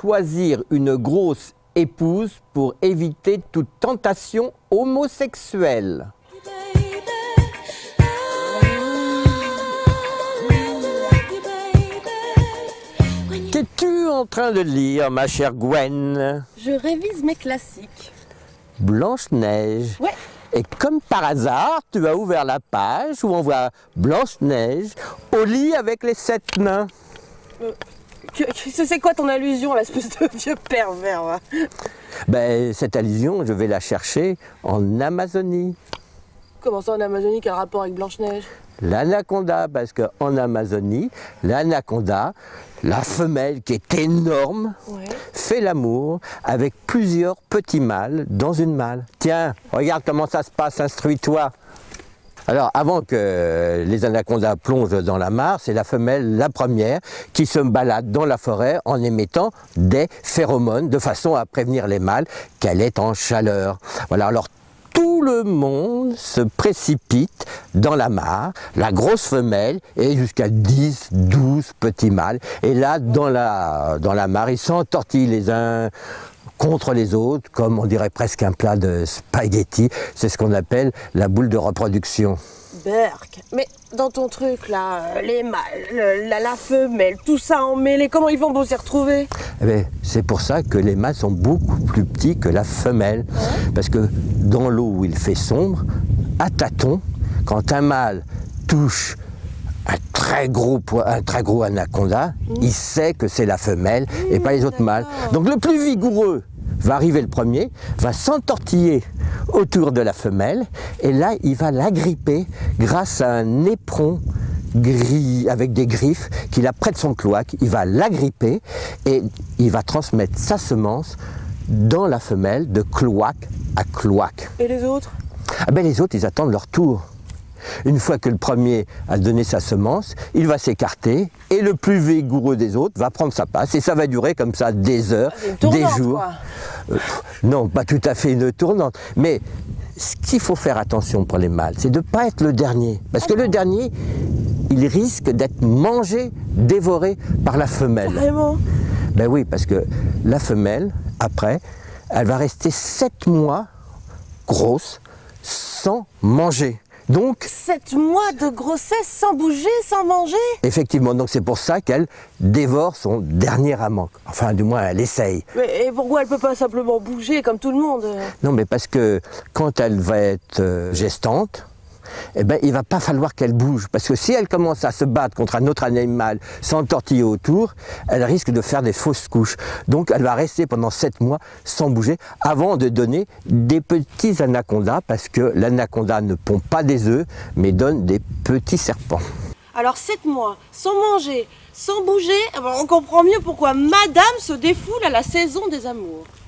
choisir une grosse épouse pour éviter toute tentation homosexuelle. Qu'es-tu en train de lire, ma chère Gwen? Je révise mes classiques. Blanche-Neige. Ouais. Et comme par hasard, tu as ouvert la page où on voit Blanche-Neige au lit avec les 7 nains. C'est quoi ton allusion, l'espèce de vieux pervers là? Ben, cette allusion, je vais la chercher en Amazonie. Comment ça en Amazonie, quel rapport avec Blanche-Neige? L'anaconda, parce qu'en Amazonie, l'anaconda, la femelle qui est énorme, Ouais. fait l'amour avec plusieurs petits mâles dans une mâle. Tiens, regarde comment ça se passe, instruis-toi. Alors, avant que les anacondas plongent dans la mare, c'est la femelle, la première, qui se balade dans la forêt en émettant des phéromones, de façon à prévenir les mâles qu'elle est en chaleur. Voilà, alors tout le monde se précipite dans la mare, la grosse femelle et jusqu'à 10, 12 petits mâles. Et là, dans la mare, ils s'entortillent les uns contre les autres, comme on dirait presque un plat de spaghetti. C'est ce qu'on appelle la boule de reproduction. Berk. Mais dans ton truc là, les mâles, la femelle, tout ça emmêlé, comment ils vont beau s'y retrouver? Eh bien, c'est pour ça que les mâles sont beaucoup plus petits que la femelle. Ouais. Parce que dans l'eau où il fait sombre, à tâtons, quand un mâle touche un très gros anaconda, il sait que c'est la femelle et pas les autres mâles. Donc le plus vigoureux va arriver le premier, va s'entortiller autour de la femelle et là il va l'agripper grâce à un éperon gris avec des griffes qu'il a près de son cloaque. Il va l'agripper et il va transmettre sa semence dans la femelle de cloaque à cloaque. Et les autres? Ah ben les autres, ils attendent leur tour. Une fois que le premier a donné sa semence, il va s'écarter et le plus vigoureux des autres va prendre sa place et ça va durer comme ça des heures, des jours. Non, pas tout à fait une tournante, mais ce qu'il faut faire attention pour les mâles, c'est de ne pas être le dernier. Parce que le dernier, il risque d'être mangé, dévoré par la femelle. Vraiment? Ben oui, parce que la femelle, après, elle va rester 7 mois grosse sans manger. Donc, 7 mois de grossesse sans bouger, sans manger? effectivement, donc c'est pour ça qu'elle dévore son dernier amant. Enfin, du moins, elle essaye. Mais et pourquoi elle peut pas simplement bouger comme tout le monde? Non, mais parce que quand elle va être gestante, eh ben, il ne va pas falloir qu'elle bouge. Parce que si elle commence à se battre contre un autre animal, s'entortiller autour, elle risque de faire des fausses couches. Donc elle va rester pendant 7 mois sans bouger avant de donner des petits anacondas, parce que l'anaconda ne pond pas des œufs, mais donne des petits serpents. Alors 7 mois, sans manger, sans bouger, on comprend mieux pourquoi Madame se défoule à la saison des amours.